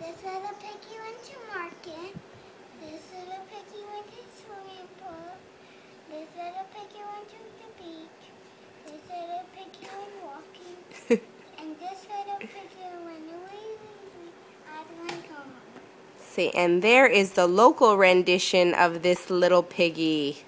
This little piggy went to market. This little piggy went to swimming pool. This little piggy went to the beach. This little piggy went walking. And this little piggy went away. I went home. See, and there is the local rendition of this little piggy.